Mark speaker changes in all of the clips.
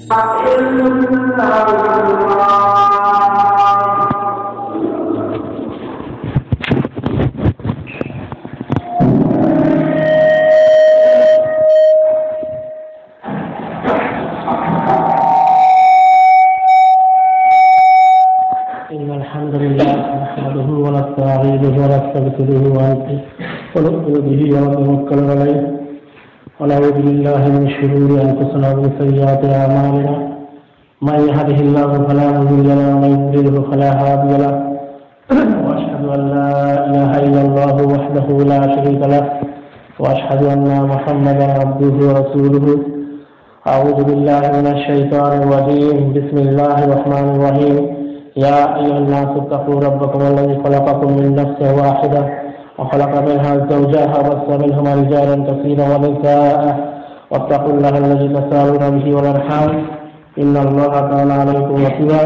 Speaker 1: ونؤمن به ونتوكل عليه ونعوذ بالله من شرور أنفسنا ومن سيئات أعمالنا من يهده الله فلا مضل له ومن يضلل فلا هادي له وأشهد أن لا إله إلا الله وحده لا شريك له وأشهد أن محمدا عبده ورسوله أعوذ بالله من الشيطان الرجيم بسم الله الرحمن الرحيم يا أيها الناس اتقوا ربكم الذي خلقكم من نفس واحدة وخلق منها زوجها وبث منهما رجالا كثيرا ونساء واتقوا الله الذي تساءلون به والأرحام إن الله كان عليكم رقيبا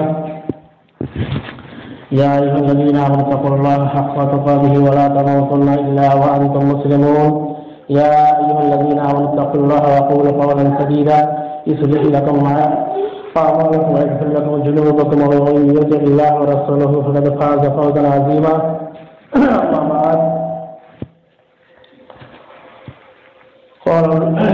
Speaker 1: يا أيها الذين آمنوا اتقوا الله حق تقاته ولا تموتن إلا وأنتم مسلمون يا أيها الذين آمنوا اتقوا الله وقولوا قولا سديدا يصلح لكم أعمالكم ويغفر لكم ذنوبكم ومن يطع الله ورسوله فقد فاز فوزا عظيما أما بعد قال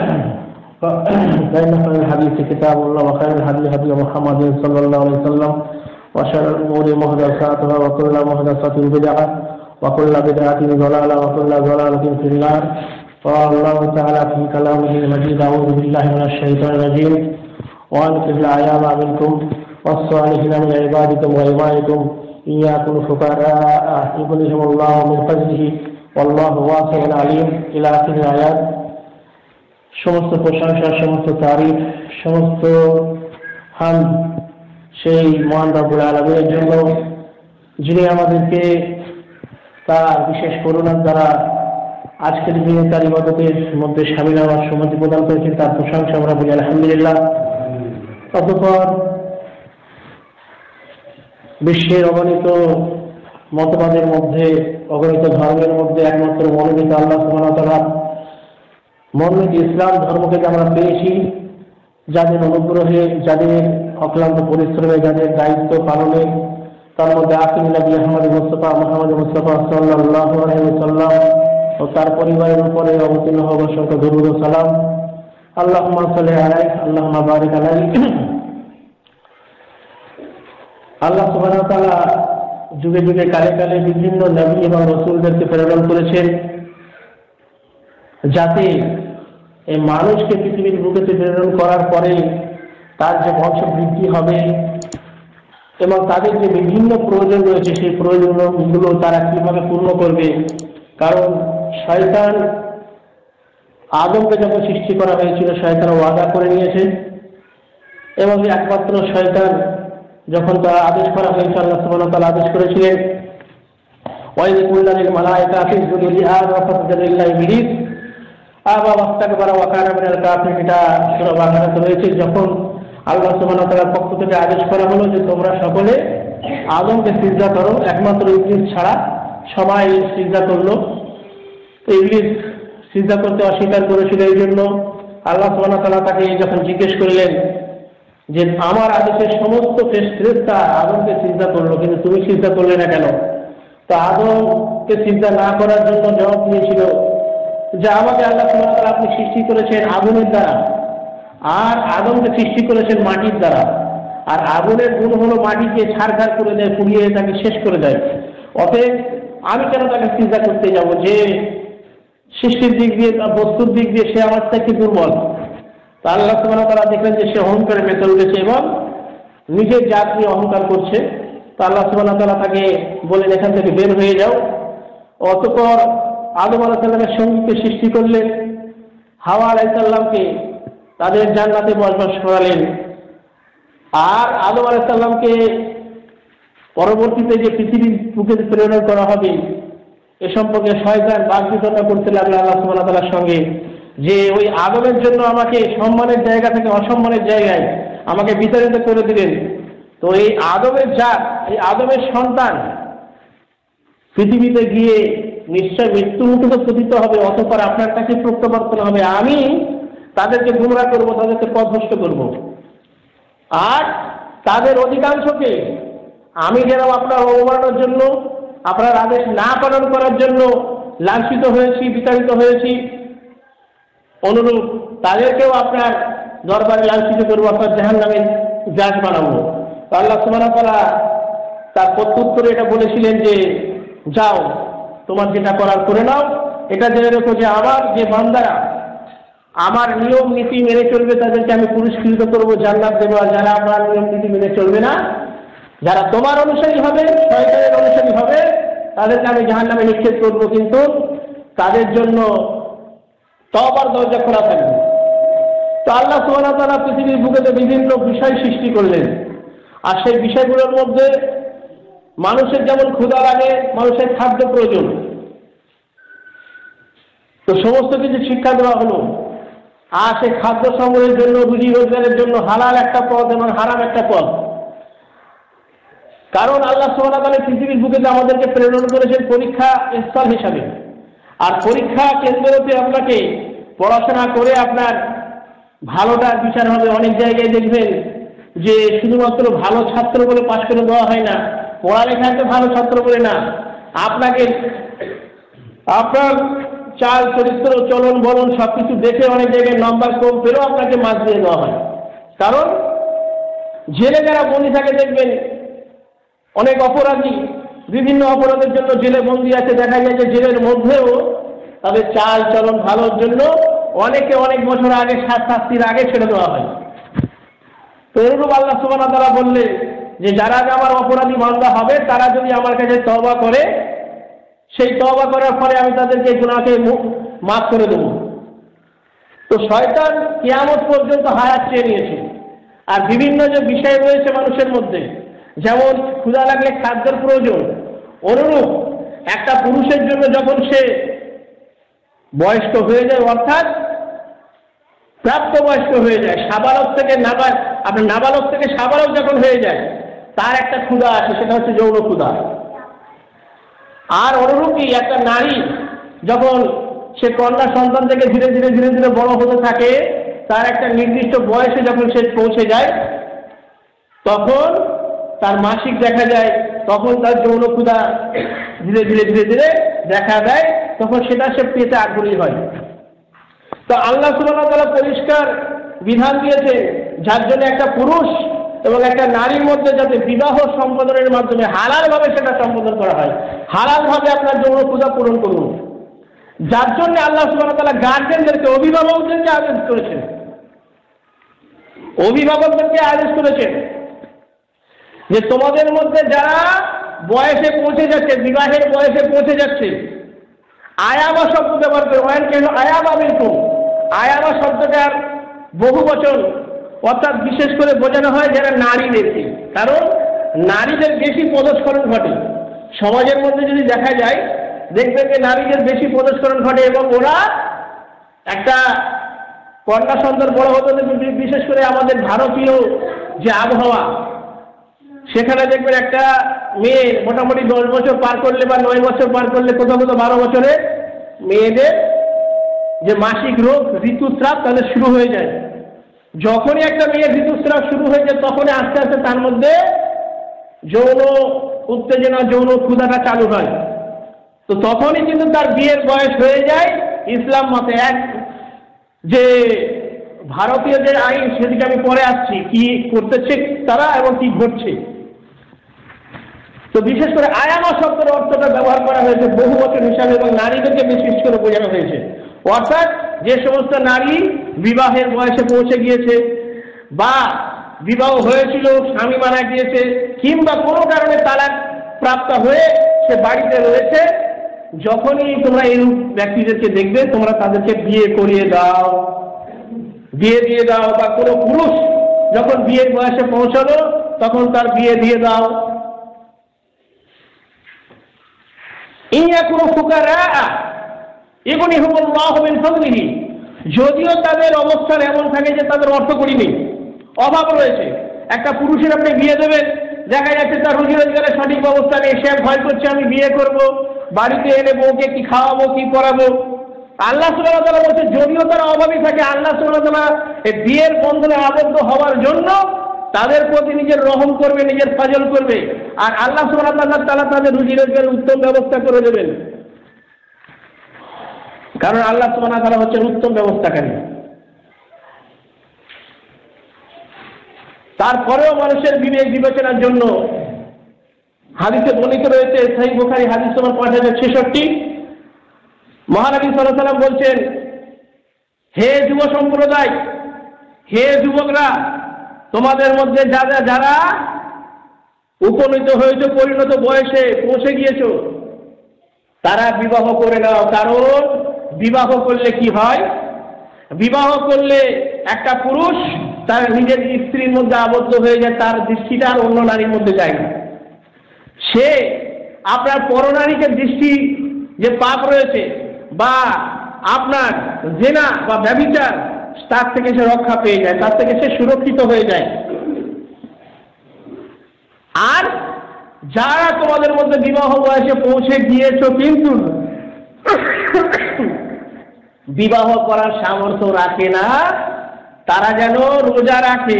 Speaker 1: فإن خير الحديث كتاب الله وخير الهدي هدي محمد صلى الله عليه وسلم وشر الأمور محدثاتها وكل محدثة بدعة وكل بدعة ضلالة وكل ضلالة في النار قال الله تعالى في كلامه المجيد أعوذ بالله من الشيطان الرجيم وأنكحوا الأيام منكم والصالحين من عبادكم وإمائكم إن يكونوا فقراء يغنيهم الله من فضله والله واسع عليم إلى آخر الآيات। সমস্ত প্রশংসা, সমস্ত তারিফ, সমস্ত হামদ সেই মহান রব্বুল আলামিনের জন্য, যিনি আমাদেরকে তার বিশেষ করুণার দ্বারা আজকের দিনে তার ইবাদতের মধ্যে শামিল হওয়ার সম্মতি প্রদান করেছেন। তার প্রশংসা আমরা বলি আলহামদুলিল্লাহ। অতঃপর বিশ্বের অগণিত মতবাদের মধ্যে, অগণিত ধর্মের মধ্যে একমাত্র মনোনীত আল্লাহ সুবহানাহু ওয়া তাআলা মনোনীত ইসলাম ধর্মকে আমরা পেয়েছি, যাদের অনুগ্রহে, যাদের অক্লান্ত পরিশ্রমে, যাদের দায়িত্ব পালনে, তার মধ্যে আখিরি নবী মুহাম্মদ মুস্তাফা সাল্লাল্লাহু আলাইহি ওয়াসাল্লাম ও তার পরিবারের উপরে অবতীর্ণ হওয়া অসংখ্য দরুদ ও সালাম। আল্লাহুম্মা সাল্লি আলাইহি আল্লাহুম্মা বারিক আলাইহি। আল্লাহ সুবহানাহু ওয়া তাআলা যুগে যুগে কালে কালে বিভিন্ন নবী এবং রাসূলদেরকে প্রেরণ করেছেন, যাতে এই মানুষকে পৃথিবীর বুকেতে প্রেরণ করার পরে তার যে বংশ বৃদ্ধি হবে এবং তাদের যে বিভিন্ন প্রয়োজন রয়েছে সেই প্রয়োজনগুলো তারা কিভাবে পূর্ণ করবে। কারণ শয়তান আদমকে যখন সৃষ্টি করা হয়েছিল, শয়তান ওয়াদা করে নিয়েছে এবং একমাত্র শয়তান যখন তারা আদেশ করা হয়েছে, আল্লাহ সুবহানাহু ওয়া তাআলা আদেশ করেছিলেন ওয়াইদ কুল্লা লিল মালায়েকাতি ইসজুদু লিআদম ফাসাজাদা ইল্লা ইবলিস আবা ওয়াস্তাকবারা ওয়া কানা মিনাল কাফিরিন। এটা সূরা বাকারাতে রয়েছে। যখন আল্লাহ সুবহানাহু ওয়া তাআলার পক্ষ থেকে আদেশ করা হলো যে তোমরা সকলে আদমকে সিজদা করো, একমাত্র ইবলিস ছাড়া সবাই সিজদা করলো। তো ইবলিস সিজদা করতে অস্বীকার করেছিল। এই জন্য আল্লাহ সুবহানাহু ওয়া তাআলা তাকে যখন জিজ্ঞেস করলেন যে আমার আদেশের সমস্ত ফেরেশতা আদমকে সিজদা করলো, কিন্তু তুমি সিজদা করলে না কেন? তো আদমকে সিজদা না করার জন্য জবাব দিয়েছিল যে আমাকে আল্লাহ সুবহানাহু ওয়া তাআলা আপনি সৃষ্টি করেছেন আগুনের দ্বারা, আর আদমকে সৃষ্টি করেছেন মাটির দ্বারা। আর আগুনের গুণ হলো মাটিকে ছারখার করে দেয়, পুড়িয়ে তাকে শেষ করে দেয়। অতএব আমি কেন তাকে সিজদা করতে যাব, যে সৃষ্টির দিক দিয়ে, বস্তুর দিক দিয়ে সে আমার থেকে দুর্বল। তা আল্লাহ সুবহানাহু ওয়া তাআলা দেখলেন যে সে অহংকারে মেতে উঠেছে এবং নিজের জাত নিয়ে অহংকার করছে। তা আল্লাহ সুবহানাহু ওয়া তাআলা তাকে বলেন এখান থেকে বের হয়ে যাও। অতঃপর আদম আলাইহিস সালামের সঙ্গীকে সৃষ্টি করলেন, হাওয়া আলাইহিস সালামকে তাদের জান্নাতে বসবাস করালেন। আর আদম আলাইহিস সালামকে পরবর্তীতে যে পৃথিবীর বুকে প্রেরণ করা হবে এ সম্পর্কে শয়তান বাকবিতণ্ডা করতে লাগলো আল্লাহ সুবহানাহু ওয়া তাআলার সঙ্গে, যে ওই আদমের জন্য আমাকে সম্মানের জায়গা থেকে অসম্মানের জায়গায় আমাকে বিতাড়িত করে দিলেন। তো এই আদমের জাত, এই আদমের সন্তান পৃথিবীতে গিয়ে নিশ্চয় মৃত্যুমুখে পতিত হবে, অতঃপর আপনার কাছে প্রত্যাবর্তন হবে, আমি তাদেরকে গুমরাহ করব, তাদেরকে পথভ্রষ্ট করব। আর তাদের অধিকাংশকে আমি যেরকম আপনার অবমাননার জন্য, আপনার আদেশ না পালন করার জন্য লাঞ্ছিত হয়েছি, বিতাড়িত হয়েছি, অনুরূপ তাদেরকেও আপনার দরবারে লাঞ্ছিত করবো, আপনার জাহান্নামের জাজ বানাবো। তো আল্লাহ সুবহানাহু ওয়া তাআলা তার প্রত্যুত্তরে এটা বলেছিলেন যে যাও, তোমার যেটা করার করে নাও। এটা জেনে রেখো যে আমার যে বান্দারা আমার নিয়ম নীতি মেনে চলবে তাদেরকে আমি পুরস্কৃত করবো, জান্নাত দেবো। আর যারা আমার নিয়ম নীতি মেনে চলবে না, যারা তোমার অনুসারী হবে, শয়তানের অনুসারী হবে, তাদেরকে আমি জাহান্নামে নিক্ষেপ করবো। কিন্তু তাদের জন্য তওবার দরজা খোলা থাকবে। তো আল্লাহ সুবহানাহু ওয়া তাআলা পৃথিবীর বুকেতে বিভিন্ন বিষয় সৃষ্টি করলেন, আর সেই বিষয়গুলোর মধ্যে মানুষের যেমন ক্ষুধা লাগে, মানুষের খাদ্য প্রয়োজন, তো সমস্ত কিছু শিক্ষা দেওয়া হলো। আর সেই খাদ্য সংগ্রহের জন্য, রুজি রোজগারের জন্য হালাল একটা পথ এবং হারাম একটা পথ। কারণ আল্লাহ সুবহানাহু ওয়া তাআলা পৃথিবীর বুকেতে আমাদেরকে প্রেরণ করেছেন পরীক্ষা স্থল হিসাবে। আর পরীক্ষা কেন্দ্রতে আপনাকে পড়াশোনা করে আপনার ভালোটার বিচার হবে। অনেক জায়গায় দেখবেন যে শুধুমাত্র ভালো ছাত্র বলে পাশ করে দেওয়া হয় না, পড়ালেখাতে ভালো ছাত্র বলে না, আপনাকে আপনার চাল চরিত্র চলন বলন সবকিছু দেখে অনেক জায়গায় নম্বর কম পেলেও আপনাকে মার্ক দিয়ে দেওয়া হয়। কারণ জেলে যারা বন্দী থাকে দেখবেন অনেক অপরাধী বিভিন্ন অপরাধের জন্য জেলে বন্দী আছে, দেখা যায় যে জেলের মধ্যেও তাদের চাল চলন ভালোর জন্য অনেকে অনেক বছর আগে শাস্তির আগে ছেড়ে দেওয়া হয়। তো এরূপ আল্লাহ সুবহানাহু ওয়া তাআলা বললে যে যারা আমার অপরাধী বান্দা হবে তারা যদি আমার কাছে তওবা করে, সেই তওবা করার ফলে আমি তাদেরকে গুনাহকে মাফ করে দেব। তো শয়তান কিয়ামত পর্যন্ত হায়াত চেয়ে নিয়েছে। আর বিভিন্ন যে বিষয় রয়েছে মানুষের মধ্যে, যেমন ক্ষুধা লাগলে খাদ্যের প্রয়োজন, অনুরূপ একটা পুরুষের জন্য যখন সে বয়স্ক হয়ে যায়, অর্থাৎ প্রাপ্তবয়স্ক হয়ে যায়, সাবালক থেকে নাবালক থেকে সাবালক যখন হয়ে যায়, তার একটা ক্ষুধা আছে, সেটা হচ্ছে যৌন ক্ষুধা। আর অনুরূপই একটা নারী যখন সে কন্যা সন্তান থেকে ধীরে ধীরে ধীরে ধীরে বড় হতে থাকে, তার একটা নির্দিষ্ট বয়সে যখন সে পৌঁছে যায়, তখন তার মাসিক দেখা যায়, তখন তার যৌন ক্ষুধা ধীরে ধীরে ধীরে ধীরে দেখা দেয়, তখন সেটা সে পেতে আগ্রহী হয়। তো আল্লাহ সুবহানাহু ওয়া তাআলা পরিষ্কার বিধান দিয়েছে, যার জন্য একটা পুরুষ এবং একটা নারীর মধ্যে যাতে বিবাহ সম্পাদনের মাধ্যমে হালালভাবে সেটা সম্পাদন করা হয়, হালালভাবে আপনার যৌন ক্ষুধা পূরণ করুন। যার জন্য আল্লাহ সুবহানাহু ওয়া তাআলা গার্জেনদেরকে, অভিভাবকদেরকে আদেশ করেছেন, অভিভাবকদেরকে আদেশ করেছেন যে তোমাদের মধ্যে যারা বয়সে পৌঁছে যাচ্ছে, বিবাহের বয়সে পৌঁছে যাচ্ছে, আয়াবা শব্দ ব্যবহার করে, ওয়ান কেন আয়াবা বিলকুম, আয়াবা শব্দটার বহু বচন, অর্থাৎ বিশেষ করে বোঝানো হয় যারা নারীদেরকে। কারণ নারীদের বেশি পদস্খলন ঘটে সমাজের মধ্যে। যদি দেখা যায় দেখবেন যে নারীদের বেশি পদস্খলন ঘটে, এবং ওরা একটা কন্যা সন্তান বড় হতে, বিশেষ করে আমাদের ভারতীয় যে আবহাওয়া, সেখানে দেখবেন একটা মেয়ে মোটামুটি 10 বছর পার করলে বা 9 বছর পার করলে, কোথাও কোথাও 12 বছরে মেয়েদের যে মাসিক রোগ ঋতুস্রাব তাদের শুরু হয়ে যায়। যখনই একটা মেয়ের ঋতুস্রাব শুরু হয়ে যায়, তখনই আস্তে আস্তে তার মধ্যে যৌন উত্তেজনা, যৌন ক্ষুধাটা চালু হয়। তো তখনই কিন্তু তার বিয়ের বয়স হয়ে যায়। ইসলাম মতে এক যে ভারতীয় যে আইন, সেদিকে আমি পরে আসছি, কি করতেছে তারা এবং কি ঘটছে। তো বিশেষ করে আয়ামা শব্দের অর্থটা ব্যবহার করা হয়েছে বহু বছর হিসাবে, এবং নারীদেরকে বিশেষ করে বোঝানো হয়েছে। অর্থাৎ যে সমস্ত নারী বিবাহের বয়সে পৌঁছে গিয়েছে, বা বিবাহ হয়েছিল, স্বামী মারা গিয়েছে, কিংবা কোনো কারণে তালাক প্রাপ্ত হয়ে সে বাড়িতে রয়েছে, যখনই তোমরা এই ব্যক্তিদেরকে দেখবে, তোমরা তাদেরকে বিয়ে করিয়ে দাও, বিয়ে দিয়ে দাও। বা কোনো পুরুষ যখন বিয়ের বয়সে পৌঁছালো, তখন তার বিয়ে দিয়ে দাও। ইয়া কোনো ফুকারা ইগনিহুমুল্লাহু মিন ফাদলিহি, যদিও তাদের অবস্থান এমন থাকে যে তাদের অর্থ করি নেই, অভাব রয়েছে। একটা পুরুষের আপনি বিয়ে দেবেন, দেখা যাচ্ছে তার রুজি রোজগারের সঠিক ব্যবস্থা নেই, সে ভয় করছে আমি বিয়ে করব, বাড়িতে এনে বউকে কি খাওয়াবো, কি করাবো। আল্লাহ সুবহানাহু ওয়া তাআলা বলছে, যদিও তারা অভাবী থাকে, আল্লাহ সুবহানাহু ওয়া তাআলা এই বিয়ের বন্ধনে আবদ্ধ হওয়ার জন্য তাদের প্রতি নিজের রহম করবে, নিজের ফজল করবে, আর আল্লাহ সুবহানাহু ওয়া তাআলা তাদের রুজি রোজগারের উত্তম ব্যবস্থা করে দেবেন। কারণ আল্লাহ সুবহানাহু ওয়া তাআলা হচ্ছেন উত্তম ব্যবস্থাকারী। তারপরেও মানুষের বিবেক বিবেচনার জন্য হাদিসে বর্ণিত রয়েছে, সহিহ বুখারী হাদিস নম্বর 5066, মহানবী সাল্লাল্লাহু আলাইহি ওয়াসাল্লাম বলছেন, হে যুব সম্প্রদায়, হে যুবকরা, তোমাদের মধ্যে যারা উপনীত হয়েছে, পরিণত বয়সে পৌঁছে গিয়েছো, তারা বিবাহ করে নাও। কারণ বিবাহ করলে কি হয়? বিবাহ করলে একটা পুরুষ তার নিজের স্ত্রীর মধ্যে আবদ্ধ হয়ে যায়, তার দৃষ্টিটা আর অন্য নারীর মধ্যে যায় না। সে আপনার পরনারীকে দৃষ্টি যে পাপ রয়েছে বা আপনার জেনা বা ব্যভিচার, তার থেকে সে রক্ষা পেয়ে যায়, তার থেকে সে সুরক্ষিত হয়ে যায়। আর যারা তোমাদের মধ্যে বিবাহ বয়সে পৌঁছে গিয়েছো কিন্তু বিবাহ করার সামর্থ্য রাখে না, তারা যেন রোজা রাখে।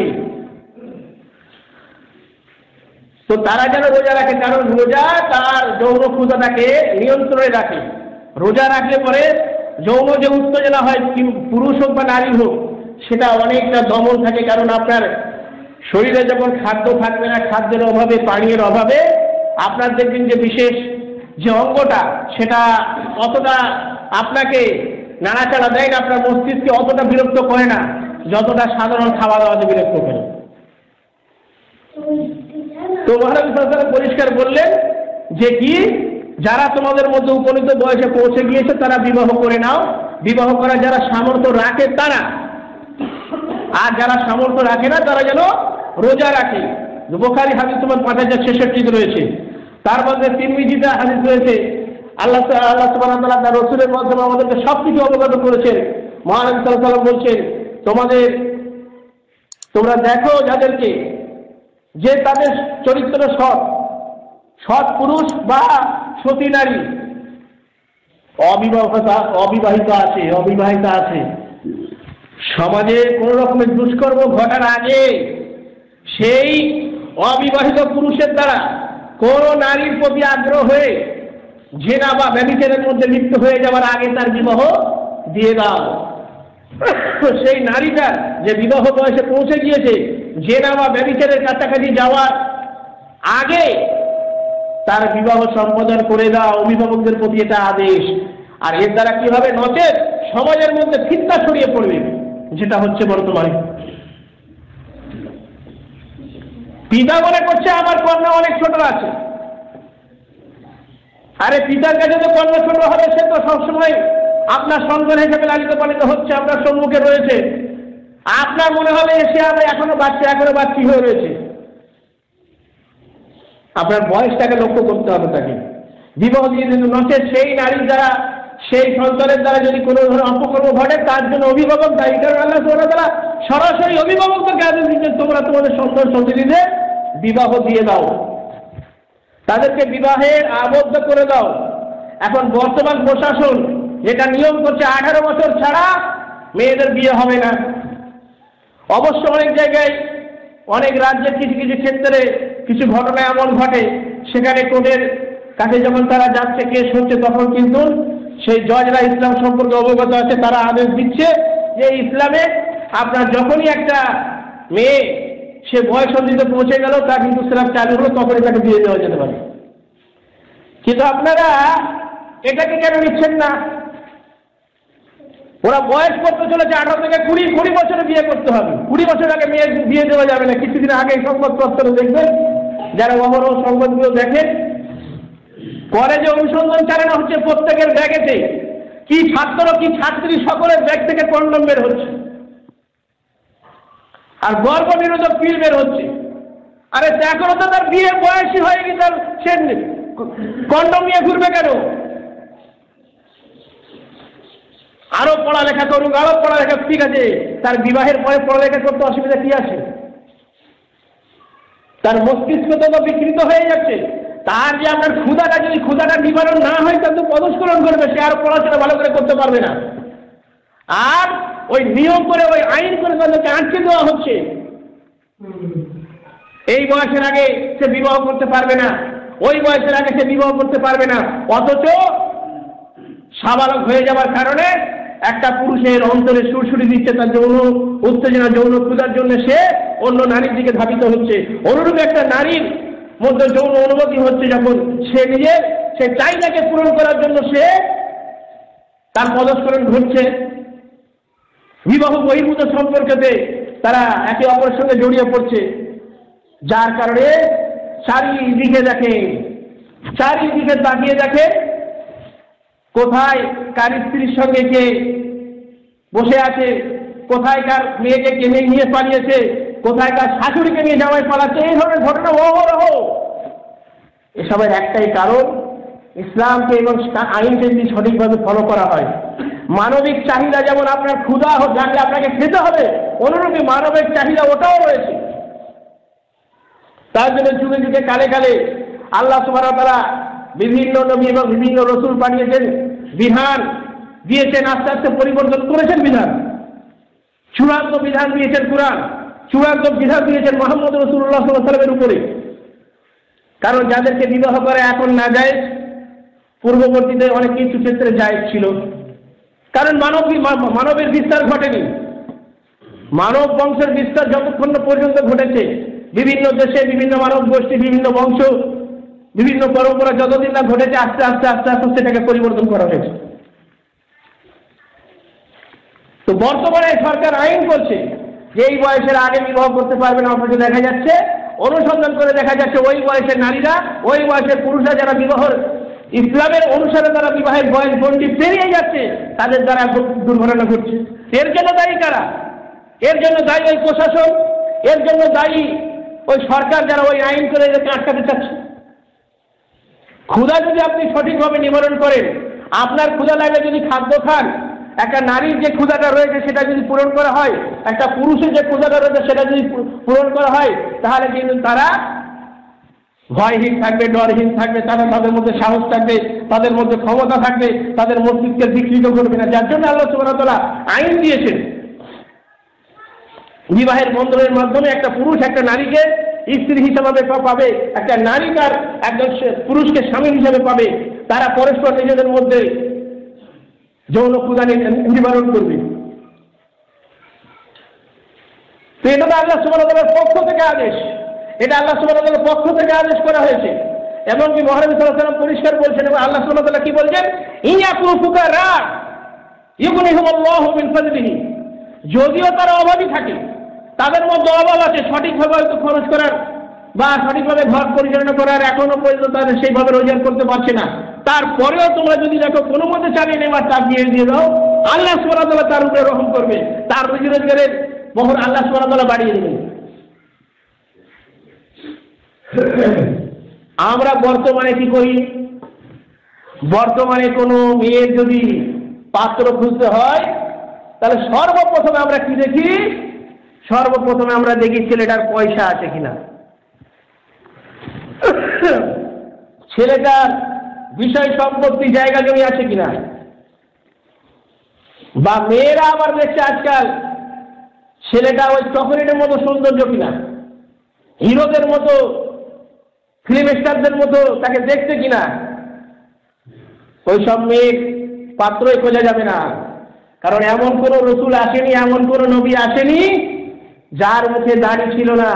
Speaker 1: তো তারা যেন রোজা রাখে, কারণ রোজা তার যৌন ক্ষুধাটাকে নিয়ন্ত্রণে রাখে। রোজা রাখলে পরে যৌন যে উত্তেজনা হয়, পুরুষ হোক বা নারী হোক, সেটা অনেকটা দমন থাকে। কারণ আপনার শরীরে যখন খাদ্য থাকবে না, খাদ্যের অভাবে, পানীয়ের অভাবে আপনার দেখবেন যে বিশেষ যে অঙ্গটা, সেটা অতটা আপনাকে নাড়াচাড়া দেয় না, আপনার মস্তিষ্কে অতটা বিরক্ত করে না যতটা সাধারণ খাওয়া দাওয়াতে বিরক্ত করে। তো মহানবী সাল্লাল্লাহু আলাইহি ওয়াসাল্লাম পরিষ্কার বললেন যে কি, যারা তোমাদের মধ্যে উপনীত বয়সে পৌঁছে গিয়েছে তারা বিবাহ করে নাও। বিবাহ করার যারা সামর্থ্য রাখে তারা, আর যারা সামর্থ্য রাখে না তারা যেন রোজা রাখে। বুখারী হাদিস নম্বর 5066 রয়েছে। তার মধ্যে তিরমিজিতে হাদিস রয়েছে, আল্লাহ সুবহানাহু ওয়া তাআলা তার রাসূলের মাধ্যমে আমাদেরকে সবকিছু অবগত করেছেন। মহানবী সাল্লাল্লাহু আলাইহি ওয়াসাল্লাম বলছেন, তোমরা দেখো যাদেরকে, যে তাদের চরিত্র সৎ পুরুষ বা সতী নারী, অবিবাহিতা আছে, সমাজে কোন রকমের দুষ্কর্ম ঘটার আগে সেই অবিবাহিত পুরুষের দ্বারা কোন নারীর প্রতি আগ্রহ হয়ে জেনা বা ব্যভিচারের মধ্যে লিপ্ত হয়ে যাওয়ার আগে তার বিবাহ দিয়ে দাও। সেই নারীটা যে বিবাহ বয়সে পৌঁছে গিয়েছে, জেনা বা ব্যভিচারের কাছাকাছি যাওয়ার আগে তার বিবাহ সম্পাদন করে দাও। অভিভাবকদের প্রতি এটা আদেশ। আর এর দ্বারা কি হবে? নচেত সমাজের মধ্যে ফিতনা ছড়িয়ে পড়বে, যেটা হচ্ছে বর্তমানে। পিতা মনে করছে আমার কন্যা অনেক ছোট আছে। আরে পিতার কাছে তো কন্যা ছোট হবে, সে তো সবসময় আপনার সন্তান হিসেবে লালিত পালিত হচ্ছে, আপনার সম্মুখে রয়েছে। আপনার মনে হবে সে এখনো বাচ্চি হয়ে রয়েছে। আপনার বয়সটাকে লক্ষ্য করতে হবে তাকে। বিবাহ দিয়ে দিন, নচেত সেই নারীর দ্বারা, সেই সন্তানের দ্বারা যদি কোনো ধরনের অপকর্ম ঘটে, তার জন্য অভিভাবক দায়ী। কারণ আল্লাহ সুবহানাহু ওয়া তাআলা সরাসরি অভিভাবকদেরকে আদেশ দিচ্ছেন, তোমরা তোমাদের সন্তান সন্ততিদের বিবাহ দিয়ে দাও, তাদেরকে বিবাহের আবদ্ধ করে দাও। এখন বর্তমান প্রশাসন যেটা নিয়ম করছে, 18 বছর ছাড়া মেয়েদের বিয়ে হবে না। অবশ্য অনেক জায়গায়, অনেক রাজ্যের কিছু কিছু ক্ষেত্রে কিছু ঘটনা এমন ঘটে, সেখানে কোর্টের কাছে যখন তারা যাচ্ছে, কেস হচ্ছে, তখন কিন্তু সেই জজরা ইসলাম সম্পর্কে অবগত আছে, তারা আদেশ দিচ্ছে যে ইসলামে আপনার যখনই একটা মেয়ে সে বয়সন্ধিতে পৌঁছে গেল, তা কিন্তু ইসলাম চালু হলো, তখনই তাকে বিয়ে দেওয়া যেতে পারে। কিন্তু আপনারা এটাকে কেন নিচ্ছেন না? ওরা বয়স করতে চলেছে 18 থেকে 20 বছরে বিয়ে করতে হবে। 20 বছর আগে মেয়ে বিয়ে দেওয়া যাবে না। কিছুদিন আগে সংবাদপত্র দেখবেন, যারা অমরহ সংবাদগুলো দেখেন, কলেজে অনুসন্ধান চালানো হচ্ছে, প্রত্যেকের ব্যাগেতে কি ছাত্র কি ছাত্রী সকলের ব্যাগ থেকে কন্ডম বের হচ্ছে, আর গর্ভ নিরোধক পিল বের হচ্ছে। আরে এখনো তো তার বিয়ে বয়সী হয়নি, তার সে কন্ডম নিয়ে ঘুরবে কেন? আরো পড়ালেখা করুক, আরো পড়ালেখা, ঠিক আছে, তার বিবাহের পরে পড়ালেখা করতে অসুবিধা কি আছে? তার মস্তিষ্ক তো বিকৃত হয়ে যাচ্ছে। তার যে আপনার ক্ষুধাটা, যদি ক্ষুধাটা নিবারণ না হয়, তার তো পদস্খলন করবে, সে আর পড়াশোনা ভালো করে করতে পারবে না। আর ওই নিয়ম করে, ওই আইন করে তাদেরকে আটকে দেওয়া হচ্ছে। এই বয়সের আগে সে বিবাহ করতে পারবে না, ওই বয়সের আগে সে বিবাহ করতে পারবে না, অথচ সাবালক হয়ে যাওয়ার কারণে একটা পুরুষের অন্তরে সুরসুরি দিচ্ছে, তার যৌন উত্তেজনা, যৌন ক্ষুধার জন্য সে অন্য নারীর দিকে ধাবিত হচ্ছে। অনুরূপ একটা নারীর মধ্যে যৌন অনুভূতি হচ্ছে যখন সে নিজের সে চাহিদাকে পূরণ করার জন্য সে তার পদস্খলন ঘটছে। বিবাহ বহির্ভূত সম্পর্কেতে তারা একে অপরের সঙ্গে জড়িয়ে পড়ছে, যার কারণে চারিদিকে তাকিয়ে দেখে কোথায় কার স্ত্রীর সঙ্গে কে বসে আছে, কোথায় কার মেয়েকে কে নিয়ে পালিয়েছে, কোথায় কার শাশুড়িকে নিয়ে জামাই পালাচ্ছে। এই ধরনের ঘটনা অহরহ। এসবের একটাই কারণ, ইসলামকে এবং আইনকে যদি সঠিকভাবে ফলো করা হয়। মানবিক চাহিদা যেমন আপনার ক্ষুধা জানলে আপনাকে খেতে হবে, অনুরূপী মানবিক চাহিদা ওটাও রয়েছে। তার জন্য যুগে যুগে কালে কালে আল্লাহ সুবহানাহু ওয়া তাআলা বিভিন্ন নবী এবং বিভিন্ন রসুল পাঠিয়েছেন, বিধান দিয়েছেন, আস্তে আস্তে পরিবর্তন করেছেন বিধান। চূড়ান্ত বিধান দিয়েছেন কুরআন, চূড়ান্ত বিধান দিয়েছেন মুহাম্মদ রাসূলুল্লাহ সাল্লাল্লাহু আলাইহি ওয়াসাল্লামের উপরে। কারণ যাদেরকে বিবাহ করা এখন না জায়েজ, পূর্ববর্তীতে অনেক কিছু ক্ষেত্রে জায়েজ ছিল। কারণ মানবের বিস্তার ঘটেনি। মানব বংশের বিস্তার যতক্ষণ পর্যন্ত ঘটেছে, বিভিন্ন দেশে বিভিন্ন মানব গোষ্ঠী, বিভিন্ন বংশ, বিভিন্ন পরম্পরা যতদিন না ঘটেছে, আস্তে আস্তে আস্তে আস্তে সেটাকে পরিবর্তন করা হয়েছে। তো বর্তমানে সরকার আইন করছে যে এই বয়সের আগে বিবাহ করতে পারবে না, অথচ দেখা যাচ্ছে, অনুসন্ধান করে দেখা যাচ্ছে ওই বয়সের নারীরা, ওই বয়সের পুরুষরা যারা বিবাহের ইসলামের অনুসারে তারা বিবাহের বয়স গণ্ডি পেরিয়ে যাচ্ছে, তাদের দ্বারা দুর্ঘটনা ঘটছে। এর জন্য দায়ী কারা? এর জন্য দায়ী ওই প্রশাসন, এর জন্য দায়ী ওই সরকার যারা ওই আইন করে এদেরকে আটকাতে চাচ্ছে। ক্ষুধা যদি আপনি সঠিকভাবে নিবারণ করেন, আপনার ক্ষুধা লাগে যদি খাদ্য খান, একটা নারীর যে ক্ষুধাটা রয়েছে সেটা যদি পূরণ করা হয়, একটা পুরুষের যে ক্ষুধাটা রয়েছে সেটা যদি পূরণ করা হয়, তাহলে কিন্তু তারা ভয়হীন থাকবে, ডরহীন থাকবে, তাদের মধ্যে সাহস থাকবে, তাদের মধ্যে ক্ষমতা থাকবে, তাদের মস্তিষ্কে বিকৃত করবে না। যার জন্য আল্লাহ সুবহানাহু ওয়া তাআলা আইন দিয়েছেন, বিবাহের বন্ধনের মাধ্যমে একটা পুরুষ একটা নারীকে স্ত্রী হিসাবে পাবে, একটা নারী তার একজন পুরুষকে স্বামী হিসাবে পাবে। তারা পরস্পর নিজেদের মধ্যে যৌন ক্ষুধা নিবারণ করবে। তো এটা তো আল্লাহ সুবহানাহু ওয়া তাআলার পক্ষ থেকে আদেশ, এটা আল্লাহ সুবহানাহু ওয়া তাআলার পক্ষ থেকে আদেশ করা হয়েছে। এমনকি মহানবী সাল্লাল্লাহু আলাইহি ওয়াসাল্লাম পরিষ্কার বলছেন, এবং আল্লাহ সুবহানাহু ওয়া তাআলা কি বলছেন, ইয়াকুল ফুকারা ইউগনিহুমুল্লাহু মিন ফাদলিহি, যদিও তারা অভাবী থাকে, তাদের মধ্যে অভাব আছে, সঠিকভাবে হয়তো খরচ করার বা সঠিকভাবে ঘর পরিচালনা করার এখনো পর্যন্ত তাদের সেইভাবে রোজগার করতে পারছে না, তারপরেও তোমরা যদি দেখো কোনো মধ্যে চালিয়ে নেবার চাপ দিয়ে দাও, আল্লাহ সুবহানাহু ওয়া তাআলা তার উপরে রহম করবে, তার রুজি রোজগারের বহর আল্লাহ সুবহানাহু ওয়া তাআলা বাড়িয়ে দেবেন। আমরা বর্তমানে কি করি? বর্তমানে কোনো মেয়ের যদি পাত্র খুঁজতে হয়, তাহলে সর্বপ্রথমে আমরা কি দেখি? সর্বপ্রথমে আমরা দেখি ছেলেটার পয়সা আছে কিনা, ছেলেটার বিষয় সম্পত্তি জায়গা জমি আছে কিনা, বা মেয়েরা আবার দেখছে আজকাল ছেলেটা ওই চকোলেটের মতো সৌন্দর্য কিনা, হিরোদের মতো, ফিল্ম স্টারদের মতো তাকে দেখছে কিনা। ওই সব মেয়ের পাত্রই খোঁজা যাবে না, কারণ এমন কোন রসুল আসেনি, এমন কোন নবী আসেনি যার মুখে দাড়ি ছিল না।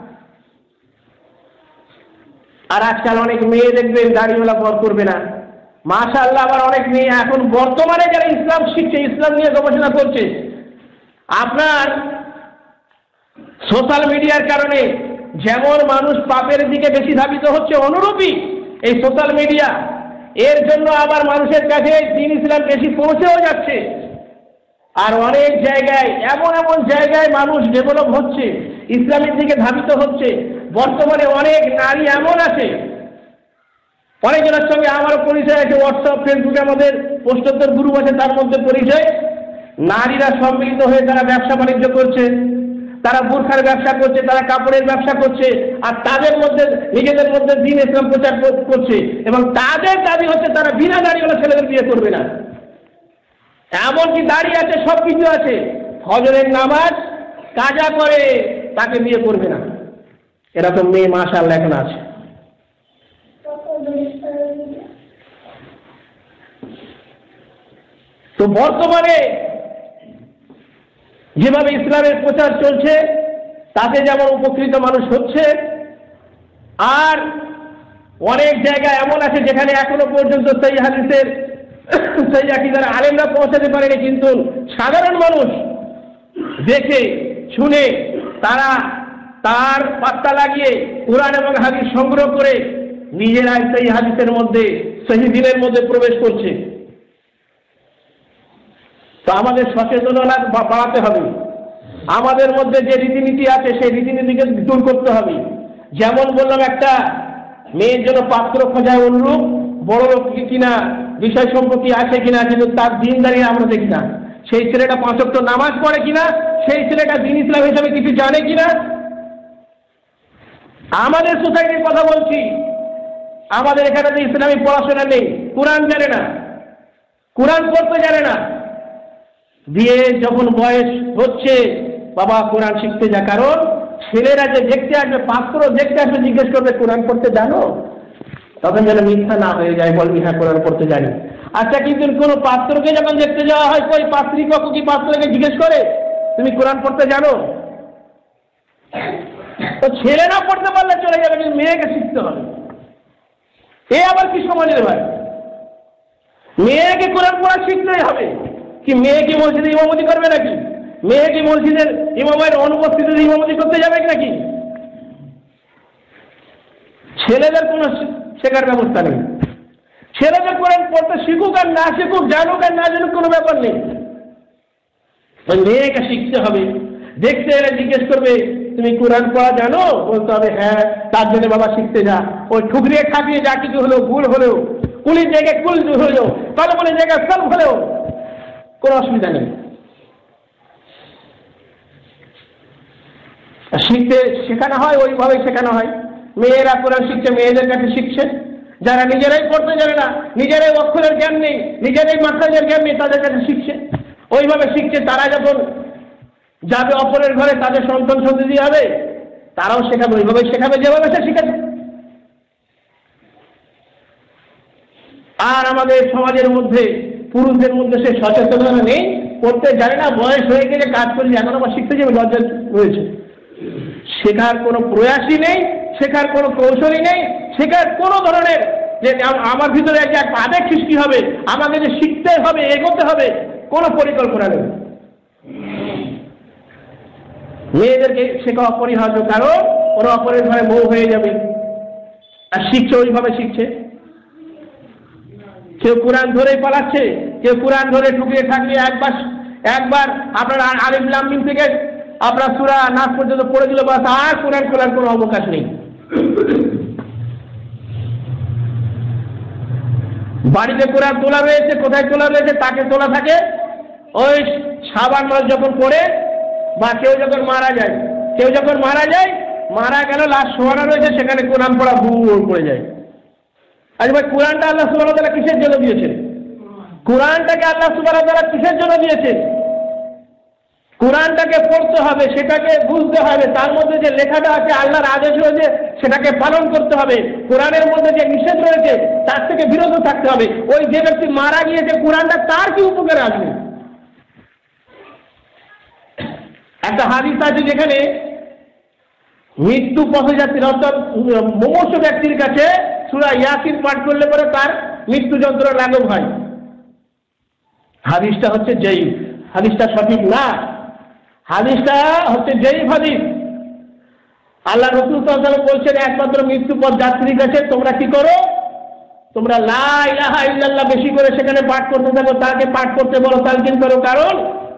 Speaker 1: আর আজকাল অনেক মেয়ে দেখবেন দাড়িওয়ালা পর করবে না, মাশাআল্লাহ। আবার অনেক মেয়ে এখন বর্তমানে যারা ইসলাম শিখছে, ইসলাম নিয়ে গবেষণা করছে, আপনার সোশ্যাল মিডিয়ার কারণে যেমন মানুষ পাপের দিকে বেশি ধাবিত হচ্ছে, অনুরূপী এই সোশ্যাল মিডিয়া এর জন্য আবার মানুষের কাছে দ্বীন ইসলাম বেশি পৌঁছেও যাচ্ছে। আর অনেক জায়গায় এমন এমন জায়গায় মানুষ ডেভেলপ হচ্ছে, ইসলামের দিকে ধাবিত হচ্ছে। বর্তমানে অনেক নারী এমন আছে, অনেকজনের সঙ্গে আমারও পরিচয় আছে, হোয়াটসঅ্যাপ ফেসবুকে আমাদের পোস্টরদের গ্রুপ আছে, তার মধ্যে পরিচয়। নারীরা সম্মিলিত হয়ে তারা ব্যবসা বাণিজ্য করছে, তারা বোরখার ব্যবসা করছে, তারা কাপড়ের ব্যবসা করছে, আর তাদের মধ্যে নিজেদের মধ্যে দ্বীন ইসলাম প্রচার করছে। এবং তাদের দাবি হচ্ছে তারা বিনা দাড়িওয়ালা ছেলেদের বিয়ে করবে না। এমনকি দাড়ি আছে, সব কিছু আছে, ফজরের নামাজ কাজা করে তাকে বিয়ে করবে না। এরকম মেয়ে মাশাআল্লাহ এখন আছে। তো বর্তমানে যেভাবে ইসলামের প্রচার চলছে তাতে যেমন উপকৃত মানুষ হচ্ছে, আর অনেক জায়গা এমন আছে যেখানে এখনো পর্যন্ত সেই হাদিসের সেই আকীদার আলেমরা পৌঁছাতে পারেনি, কিন্তু সাধারণ মানুষ দেখে শুনে তারা তার পাত্তা লাগিয়ে কুরআন এবং হাদিস সংগ্রহ করে নিজেরাই সেই হাদিসের মধ্যে সহি দ্বীনের মধ্যে প্রবেশ করছে। তো আমাদের সচেতনতা বাড়াতে হবে, আমাদের মধ্যে যে রীতিনীতি আছে সেই রীতিনীতিকে দূর করতে হবে। যেমন বললাম, একটা মেয়ের জন্য পাত্র খোঁজায় অনুরূপ বড় লোক কিনা, বিষয় সম্পত্তি আছে কিনা, কিন্তু তার দিনদারি আমরা দেখি না। সেই ছেলেটা 5 ওয়াক্ত নামাজ পড়ে কিনা, সেই ছেলেটা দ্বীন ইসলাম হিসাবে কিছু জানে কিনা। আমাদের সোসাইটির কথা বলছি, আমাদের এখানে তো ইসলামী পড়াশোনা নেই, কোরআন জানে না, কোরআন পড়তে জানে না। দিয়ে যখন বয়স হচ্ছে, বাবা কোরআন শিখতে যা, কারণ ছেলেরা যে দেখতে আসবে, পাত্র দেখতে আসবে, জিজ্ঞেস করবে কোরআন পড়তে জানো, তখন যেন মিথ্যা না হয়ে যায়, বলবি হ্যাঁ কোরআন পড়তে জানি। আচ্ছা, কিন্তু কোনো পাত্রকে যখন দেখতে যাওয়া হয়, কই পাত্রী পক্ষ কি পাত্রকে জিজ্ঞেস করে তুমি কোরআন পড়তে জানো? তো ছেলেরা পড়তে পারলে চলে যাবে, কিন্তু মেয়েকে শিখতে হবে। এ আবার কি সমাজের ভাই? মেয়েকে কোরআন পড়া শিখতেই হবে। কি মেয়ে কি মসজিদে ইমামতি করবে নাকি? মেয়ে কি মসজিদের ইমামের অনুপস্থিতিতে ইমামতি করতে যাবে নাকি? ছেলেদের কোনো শেখার ব্যবস্থা নেই। ছেলেদের কোরআন পড়তে শিখুক আর না শিখুক, জানুক আর না জানুক, কোনো ব্যাপার নেই। ওই মেয়েকে শিখতে হবে। দেখতে এলে জিজ্ঞেস করবে তুমি কোরআন পড়া জানো? বলতে হবে হ্যাঁ। তার জন্য বাবা শিখতে যা। ওই ঠুকরিয়ে ঠাকিয়ে যা কিছু হলেও, ভুল হলেও, কুলির জায়গায় কুল হলেও, কলমের জায়গায় সব হলেও কোনো অসুবিধা নেই। শিখতে শেখানো হয়, ওইভাবে শেখানো হয়। মেয়েরা কোরআন শিখছে, মেয়েদের কাছে শিখছে। যারা নিজেরাই পড়তে জানে না, নিজেরাই অক্ষরের জ্ঞান নেই, নিজেরাই মাত্রাজের জ্ঞান নেই, তাদের কাছে শিখছে। ওইভাবে শিখছে। তারা যখন যাবে অপরের ঘরে, তাদের সন্তান সন্ততি হবে, তারাও শেখাবে, ওইভাবে শেখাবে যেভাবে সে শিখেছে। আর আমাদের সমাজের মধ্যে, পুরুষদের মধ্যে সে সচেতনতা নেই, পড়তে জানে না, বয়স হয়ে গেলে কাজ করলে এখন আবার শিখতে যাবে, লজ্জা রয়েছে। শেখার কোনো প্রয়াসই নেই, শেখার কোনো কৌশলই নেই, শেখার কোনো ধরনের যে আমার ভিতরে একটা আবেগ সৃষ্টি হবে, আমাকে যে শিখতে হবে, এগোতে হবে, কোনো পরিকল্পনা নেই। মেয়েদেরকে শেখা অপরিহার্য, কারণ ওরা অপরের ঘরে বউ হয়ে যাবে। আর শিখছে, ওইভাবে শিখছে। কেউ কোরআন ধরেই পালাচ্ছে, কেউ কোরআন ধরে ঠুকিয়ে ঠাকিয়ে একবার আপনার আলিফ লাম মিম থেকে আপনার সূরা নাস পর্যন্ত পড়ে দিল, বাস, আর কোরআন খোলার কোনো অবকাশ নেই। বাড়িতে কোরআন তোলা রয়েছে, কোথায় তোলা রয়েছে? তাকে তোলা থাকে ওই শাবান মাস যখন পড়ে, বা কেউ যখন মারা যায়, মারা গেল, লাশ শোয়ানো রয়েছে, সেখানে কোরআন পড়া ভুল পড়ে যায়। আজ ভাই, কোরআনটা আল্লাহ সুবহানাহু ওয়া তাআলা কিসের জন্য দিয়েছেন? কোরআনটাকে আল্লাহ সুবহানাহু ওয়া তাআলা কিসের জন্য দিয়েছেন? কোরআনটাকে পড়তে হবে, সেটাকে বুঝতে হবে, তার মধ্যে যে লেখাটা আছে, আল্লাহর আদেশ রয়েছে, সেটাকে পালন করতে হবে। কোরআনের মধ্যে যে নিষেধ রয়েছে তার থেকে বিরত থাকতে হবে। ওই যে ব্যক্তি মারা গিয়েছে, কোরআনটা তার কি উপকারে আসবে? একটা হাদিস আছে যেখানে মৃত্যু পথযাত্রী, অর্থাৎ মুমূর্ষু ব্যক্তির কাছে সূরা ইয়াসিন পাঠ করলে পরে তার মৃত্যু যন্ত্রণা লাঘব হয়। হাদিসটা হচ্ছে জয়ীফ, হাদিসটা সঠিক না, হাদিসটা হচ্ছে জয়ীফ হাদিস। আল্লাহ রাসূল সাল্লাল্লাহু আলাইহি ওয়াসাল্লাম বলছেন, একমাত্র মৃত্যু পথ যাত্রীর কাছে তোমরা কি করো? তোমরা লা ইলাহা ইল্লাল্লাহ বেশি করে সেখানে পাঠ করতে থাকো, তাকে পাঠ করতে বলো, তালকিন করো। কারণ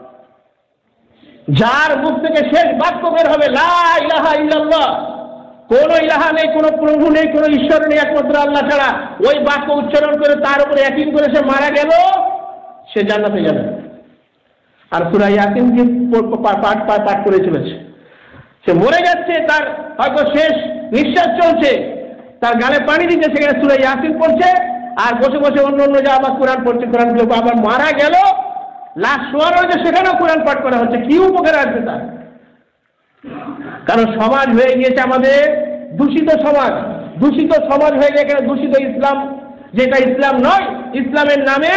Speaker 1: যার মুখ থেকে শেষ বাক্য বের হবে লা ইলাহা ইল্লাল্লাহ, কোন ইলাহা নেই, কোন প্রভু নেই, কোন ঈশ্বর নেই একমাত্র আল্লাহ ছাড়া, ওই বাক্য উচ্চারণ করে তার উপরে ইয়াকিন করে সে মারা গেল, সে জান্নাতে যাবে। আর সূরা ইয়াসিন যে পাঠ করে চলেছে, সে মরে যাচ্ছে, তার হয়তো শেষ নিঃশ্বাস চলছে, তার গালে পানি দিতে সেখানে সূরা ইয়াসিন পড়ছে, আর বসে বসে অন্য যা আবার কোরআন পড়ছে, কোরআন আবার মারা গেল, লাশ শোয়ানো হয়েছে, সেখানেও কোরআন পাঠ করা হচ্ছে। কি উপকার আসবে তার? কারণ সমাজ হয়ে গিয়েছে আমাদের দূষিত সমাজ হয়ে গেছে, দূষিত ইসলাম, যেটা ইসলাম নয়। ইসলামের নামে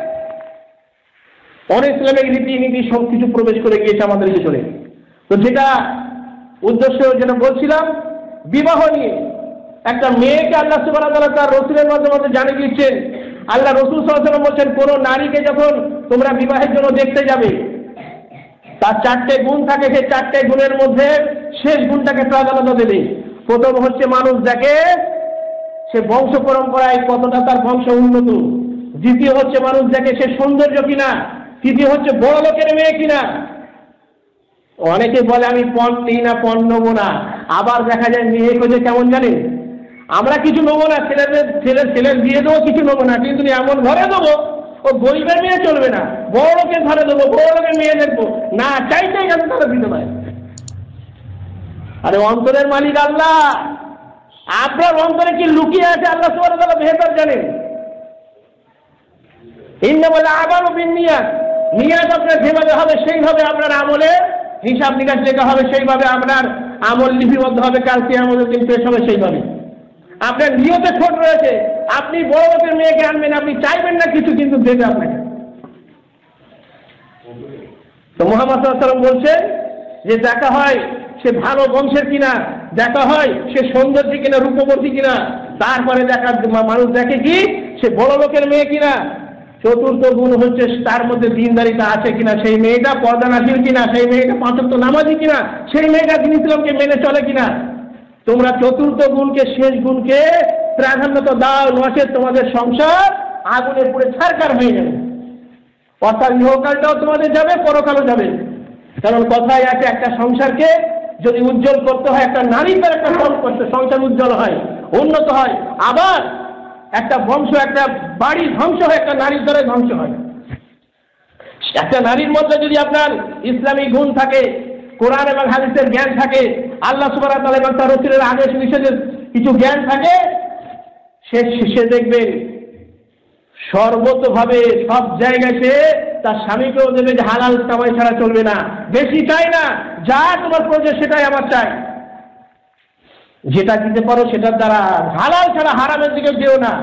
Speaker 1: অন-ইসলামিক রীতিনীতি সব কিছু প্রবেশ করে গিয়েছে আমাদের ভিতরে। তো যেটা উদ্দেশ্য, যেটা বলছিলাম, বিবাহ নিয়ে একটা মেয়েকে আল্লাহ সুবহানাহু ওয়া তাআলা তার রাসূলের মাধ্যমে জানিয়ে দিচ্ছেন। আল্লাহ রাসূল সাল্লাল্লাহু আলাইহি ওয়াসাল্লাম বলছেন, কোন নারীকে যখন তোমরা বিবাহের জন্য দেখতে যাবে, তার 4টে গুণ থাকে, সেই 4টে গুণের মধ্যে শেষ গুণটাকে প্রাধান্য দেবে। প্রথম হচ্ছে মানুষ দেখে সে বংশ পরম্পরায় কতটা তার বংশ উন্নত। দ্বিতীয় হচ্ছে মানুষ দেখে সে সৌন্দর্য কিনা। তৃতীয় হচ্ছে বড় লোকের মেয়ে কিনা। অনেকে বলে আমি পণ নিই না, পণ নেবো না। আবার দেখা যায় মেয়ে খোঁজে কেমন জানেন, আমরা কিছু নেবো না, ছেলের বিয়ে দেবো, কিছু নেবো না, কিন্তু এমন ঘরে দেবো ও গরিবের মেয়ে চলবে না, বড় লোকের ঘরে দেবো, বড় লোকের মেয়ে দেখবো না, চাই কেন তারা দিতে পারে। আরে অন্তরের মালিক আল্লাহ, আপনার অন্তরে কি লুকিয়ে আছে আল্লাহ সুবহানাহু ওয়া তাআলা বেহতর জানেন। ইন্নামাল আমালু বিন্নিয়াত, নিয়াত আপনার যেভাবে হবে সেইভাবে আপনার আমলের হিসাব নিকাশ লেখা হবে, সেইভাবে আপনার আমল লিপিবদ্ধ হবে, কাল কিয়ামতের দিন পেশ হবে সেইভাবে। আপনার নিয়তে ছোট রয়েছে, আপনি বড় লোকের মেয়েকে আনবেন, আপনি চাইবেন না কিছু, কিন্তু দেবে আপনাকে। তো মুহাম্মদ সাল্লাল্লাহু আলাইহি ওয়াসাল্লাম বলছেন যে দেখা হয় সে ভালো বংশের কিনা, দেখা হয় সে সৌন্দর্য কিনা, রূপবতী কিনা, তারপরে মানুষ দেখে কি সে বড় লোকের মেয়ে কিনা। চতুর্থ গুণ হচ্ছে তার মধ্যে দিনদারিতা আছে কিনা, সেই মেয়েটা পর্দানাশীল কিনা, সেই মেয়েটা 5 ওয়াক্ত নামাজি কিনা, সেই মেয়েটা দ্বীন ইসলামকে মেনে চলে কিনা। তোমরা চতুর্থ গুণকে, শেষ গুণকে প্রাধান্য দাও, নচেত তোমাদের সংসার আগুনে পুড়ে ছারখার হয়ে যাবে। অর্থাৎ ইহকালটাও তোমাদের যাবে, পরকালও যাবে। কারণ কথায় আছে, একটা সংসারকে যদি উজ্জ্বল করতে হয়, একটা নারীর দ্বারা একটা সংসার উজ্জ্বল হয়, উন্নত হয়। আবার একটা বংশ, একটা বাড়ি ধ্বংস হয় একটা নারীর দ্বারা ধ্বংস হয়। একটা নারীর মধ্যে যদি আপনার ইসলামী গুণ থাকে, কোরআন এবং হাদিসের জ্ঞান থাকে, আল্লাহ সুবহানাহু ওয়া তাআলা এবং তার রাসূলের আদেশ নিষেধের কিছু জ্ঞান থাকে, সে দেখবেন সর্বতভাবে সব জায়গায় সে তার স্বামীকেও দেবে যে হালাল কামাই ছাড়া চলবে না, বেশি চাই না, যা তোমার প্রয়োজন সেটাই আমার চাই। যেটা দিতে পারো সেটার দ্বারা, হালাল ছাড়া হারামের দিকে যেও না।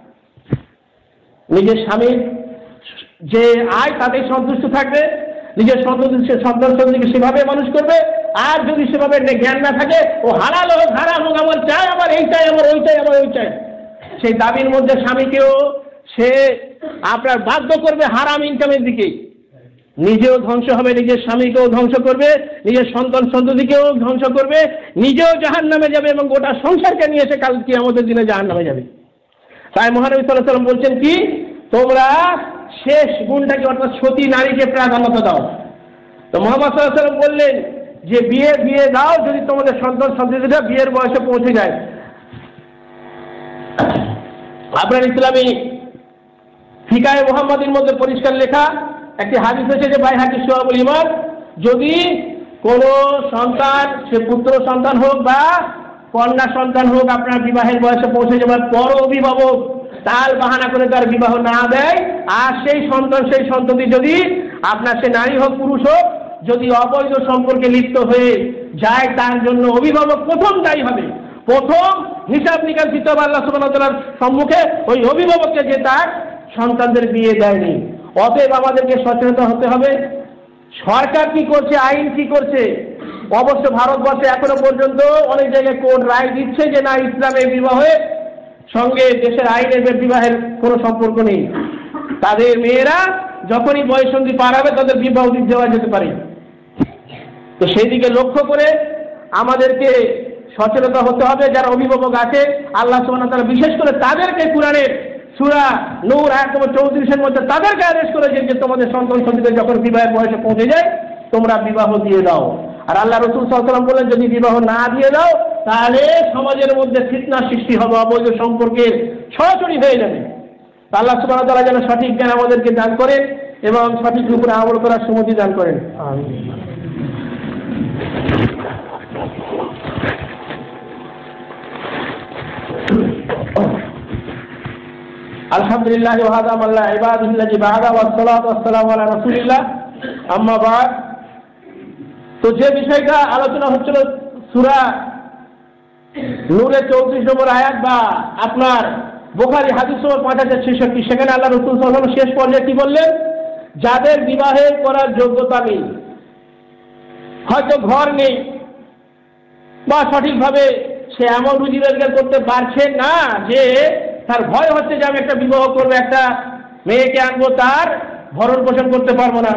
Speaker 1: নিজের স্বামীর যে আয় তাতেই সন্তুষ্ট থাকবে, নিজের সন্তানকে সেভাবে মানুষ করবে। আর যদি সেভাবে জ্ঞান না থাকে, ও হালাল হোক হারাম হোক, আমার চাই, আমার এই চাই, আমার ওই চাই, আমার ওই চাই, সেই দাবির মধ্যে স্বামীকেও সে আপনার বাধ্য করবে হারাম ইনকামের দিকে। নিজেও ধ্বংস হবে, নিজের স্বামীকেও ধ্বংস করবে, নিজের সন্ততিকেও ধ্বংস করবে, নিজেও জাহান্নামে যাবে এবং গোটা সংসারকে নিয়ে এসে কাল কিয়ামতের দিনে জাহান্নামে যাবে। তাই মহানবী সাল্লাল্লাহু আলাইহি ওয়াসাল্লাম বলছেন কি, তোমরা শেষ গুণটাকে অর্থাৎ সতী নারীকে প্রাধান্য দাও। তো মুহাম্মদ সাল্লাল্লাহু আলাইহি ওয়াসাল্লাম বললেন যে বিয়ে দাও যদি তোমাদের সন্ততিরা বিয়ের বয়সে পৌঁছে যায়। আপনার ইসলামী ফিকায়ে মুহাম্মাদির মধ্যে পরিষ্কার লেখা একটি হাদিস আছে যে বাইহাকী শুআবুল ঈমান, যদি কোনো সন্তান, সে পুত্র সন্তান হোক বা কন্যা সন্তান হোক, আপনার বিবাহের বয়সে পৌঁছে যাবার পর অভিভাবক তাল বাহানা করে তার বিবাহ না দেয়, আর সেই সন্তান, সেই সন্ততি যদি আপনার সে নারী হোক পুরুষ হোক, যদি অবৈধ সম্পর্কে লিপ্ত হয়ে যায়, তার জন্য অভিভাবক প্রথম দায়ী হবে। প্রথম হিসাব নিকাশ দিতে হবে আল্লাহ সুবহানাহু ওয়া তাআলার সম্মুখে ওই অভিভাবককে, যে তার সন্তানদের বিয়ে দেয়নি। অতএব আমাদেরকে সচেতন হতে হবে। সরকার কি করছে, আইন কি করছে? অবশ্য ভারতবর্ষে এখনো পর্যন্ত অনেক জায়গায় কোর্ট রায় দিচ্ছে যে না, ইসলামের বিবাহের সঙ্গে দেশের আইনের বিবাহের কোনো সম্পর্ক নেই। তাদের মেয়েরা যখনই বয়ঃসন্ধি পার হবে তাদের বিবাহ দেওয়া যেতে পারে। তো সেই দিকে লক্ষ্য করে আমাদেরকে সচেতন হতে হবে। যারা অভিভাবক আছে, আল্লাহ সুবহানাহু ওয়া তাআলা বিশেষ করে তাদেরকে কোরআনের সূরা নূর আয়াত নম্বর 34-এর মধ্যে তাদেরকে আদেশ করেছেন যে তোমাদের সন্তানদের যখন বিবাহের বয়সে পৌঁছে যায় তোমরা বিবাহ দিয়ে দাও। আর আল্লাহ রাসূল সাল্লাল্লাহু আলাইহি ওয়াসাল্লাম বলেন, যদি বিবাহ না দিয়ে দাও তাহলে সমাজের মধ্যে ফিতনা সৃষ্টি হবে, অবৈধ সম্পর্কের ছড়াছড়ি হয়ে যাবে। আল্লাহ সুবহানাহু ওয়া তাআলা যেন সঠিক জ্ঞান আমাদেরকে দান করেন এবং সঠিক উপরে আমল করার সুমতি দান করেন। আমিন। আলহামদুলিল্লাহ ওয়া হাদা মাল্লা ইবাদিল্লাহি বা'দা ওয়াস সালাতু ওয়াস সালামু আলা রাসূলিল্লাহ, আম্মা বা'দ। তো যে বিষয়টা আলোচনা হচ্ছিল সূরা নূরে 34 নম্বর আয়াত বা আপনার বুখারী হাদিস নম্বর 5066, সেখানে আল্লাহ রাসূল সাল্লাল্লাহু আলাইহি ওয়াসাল্লাম শেষ পর্যায়ে কি বললেন? যাদের বিবাহে করার যোগ্যতা নেই, হয়তো ঘর নেই বা সঠিকভাবে সে এমন রুজি রোজগার করতে পারছে না যে তার ভয় হচ্ছে যে আমি একটা বিবাহ করবো, একটা মেয়েকে আনবো, তার ভরণ পোষণ করতে পারবো না,